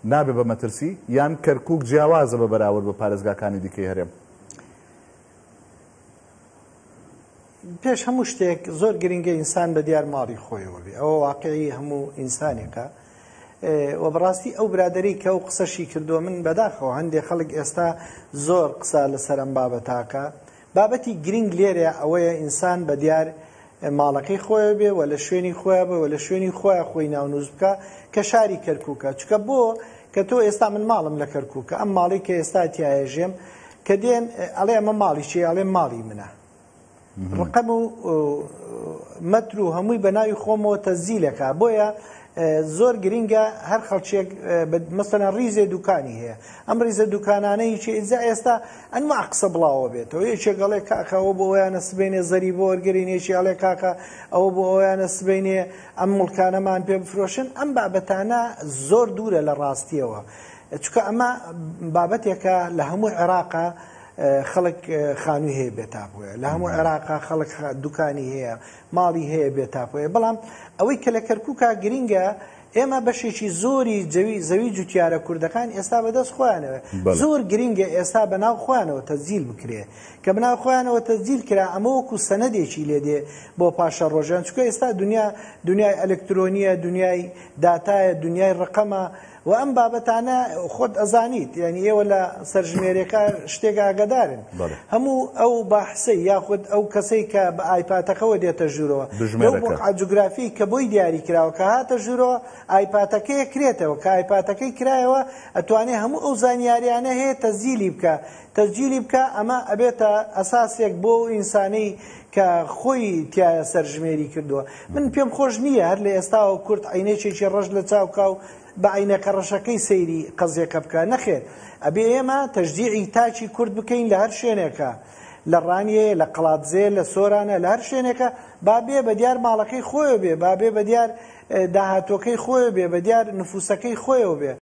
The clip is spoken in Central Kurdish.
نابێ بە مەترسی یان کەرکووک جیاوازە بە بەراورد بە پارێزگاکانی دیکەی هەرێم؟ پێش هەموو شتێک زۆر گرنگە ئینسان بە دیار ماڵی خۆیەوە بێ، ئەوە واقعی هەموو ئینسانێکە. و بەڕاستی ئەو برادەری کە ئەو قسەشی کردووە من بەداخەوە هەندێک خەڵک ئێستا زۆر قسە لەسەر ئەم بابەتاکە. بابەتی گرنگ لێرە ئەوەیە ئینسان بە دیار ماڵەکەی خۆیە بێ و لە شوێنی خۆیە بێ و لە شوێنی خۆیە خۆی ناونووز بکە کە شاری کەرکووکە. چکە بۆ کە تۆ ئێستا من ماڵم لە کەرکووکە، ئەم ماڵی کە ئێستا تایەژێم کە دێن ئەڵێ ئەمە ماڵی چێ، ئەڵێ ماڵی منە، ڕقەم و مەتر و هەمووی بە ناوی خۆمەوە تەزیلەکە. بۆیە زۆر گرنگە هەر خەڵکێک مەسەلەن ریزێ دوکانی هەیە، ئەم ریزە دوکانانەی ئێستا ئەنوا قسە بڵاوە بێتەوە. یەکێک گەڵێ کاکە ئەوە بۆ ئەویانە سبەینێ زەری بۆ وەرگرین، یەکی ئەڵێ کاکە ئەوە بۆ ئەویانە سبەینێ ئەم مڵکانەمان پێ بفرۆشن. ئەم بابەتانە زۆر دوورە لە ڕاستیەوە، چکە ئەمە بابەتێکە لە هەموو عێراقا خەڵک خانووی هەیە بێتاپۆیە، لە هەموو عێراقا خەڵک دوکانی هەیە، ماڵی هەیە بێتاپۆیە. بەڵام ئەوەی کە لە کەرکووکە گرنگە ئێمە بەشێکی زۆری زەوی جوتیارە کوردەکان ئێستا بەدەست خۆیانەوە. زۆر گرنگە ئێستا بەناو خۆیانەوە تەزیل بکرێ، کە بەناو خۆیانەوە تەزیل کرا ئەمە وەکو سەنەدێکی لێدێ بۆ پاشە ڕۆژان. چکە ئێستا دنیای ئەلکترۆنیە، دنیای داتایە، دنیای ڕقەمە و ئەم بابەتانە خۆت ئەزانیت، یعنی ئێوە لە سەرژمێرێکە شتێک ئاگادارن. هەموو ئەو باحسەی یاخود ئەو کەسەی کە بە ئایپاتەکەەوە دێتە ژوورەوە جوگرافی کە بۆی دیاری کراوە کە هاتە ژوورەوە ئایپاتەکەی کرێتەوە، کە ئایپاتەکەی کرایەوە ئەتوانێت هەموو ئەو زانیاریانە هەیە تەسجیلی بکە. ئەمە ئەبێتە ئەساسێک بۆ ئینسانەی کە خۆی تایە سەرژمێری کردووە. من پێم خۆش نییە هەر لە ئێستاوە کورد عینێکێکی ڕەش لە چاوکە و بە عینەکە ڕەشەکەی سەیری قەزیەکە بکە. نەخێر، ئەبێ ئێمە تەشجیعی تاچی کورد بکەین لە هەر شوێنێکە، لە ڕانیە، لە قەڵاتزێ، لە سۆرانە، لە هەر شوێنێکە بابێ بە دیار ماڵەکەی خۆیەوە بێ، بابێ بە دیار داهاتۆکەی خۆیەوە بێ، بە دیار نفوسەکەی خۆیەوە بێ.